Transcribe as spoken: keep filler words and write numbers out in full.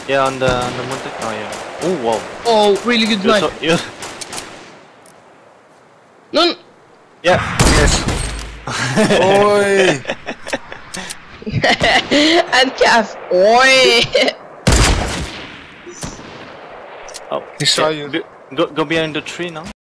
Yeah, on the on the mountain. Oh yeah. Oh wow. Oh, really good You're knife. so, you're... No. Yeah. Yes. Oi. And calf. Oi. Oh. He saw yeah. you. Go go behind the tree now.